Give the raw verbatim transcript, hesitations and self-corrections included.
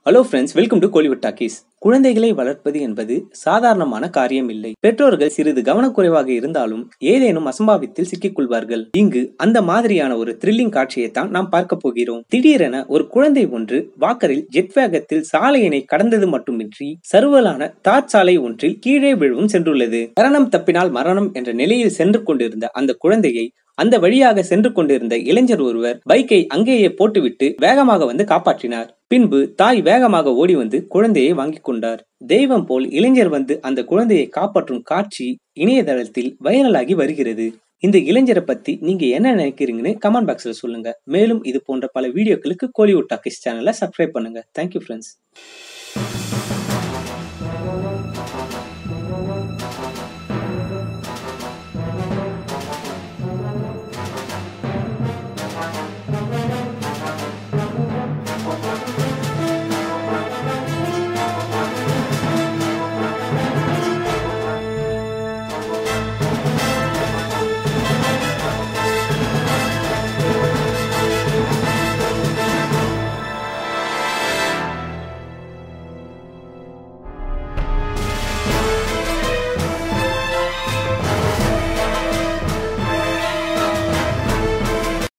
Hello friends, welcome to Kollywood talkies. குழந்தைகளை வளர்ப்பது என்பது சாதாரணமான காரியம் இல்லை. பெற்றோர்கள் சிறிது கவனக்குறைவாக இருந்தாலும் ஏதேனும் அசம்பாவித்தில் சிக்கிக் கொள்வார்கள். இங்கு அந்த மாதிரியான ஒரு த்ரில்லிங் காட்சியை தான் நாம் பார்க்க போகிறோம். திடீரென ஒரு குழந்தை ஒன்று வாக்கரில் ஜெட் வேகத்தில் சாலையினை கடந்தது மட்டுமின்றி சருவலான தார் சாலை ஒன்றில் கீழே விழவும் சென்றுள்ளது. மரணம் தப்பினால் மரணம் என்ற நிலையில் சென்று கொண்டிருந்த அந்த குழந்தையை அந்த வழியாக சென்று கொண்டிருந்த இளைஞர் ஒருவர் பைக்கை அங்கேயே போட்டுவிட்டு வேகமாக வந்து காப்பாற்றினார். பின்பு தாய் வேகமாக ஓடி வந்து குழந்தையை வாங்கி கொண்டார். தெய்வம் போல் இளைஞர் வந்து அந்த குழந்தையை காப்பாற்றும் காட்சி இணையதளத்தில் வைரலாகி வருகிறது. இந்த இளைஞரை பத்தி நீங்க என்ன நினைக்கிறீங்கன்னு கமெண்ட் பாக்ஸ்ல சொல்லுங்க. மேலும் இது போன்ற பல வீடியோக்களுக்கு கோலிவுட் டாக்கீஸ் சேனலை சப்ஸ்கிரைப் பண்ணுங்க. Thank you friends.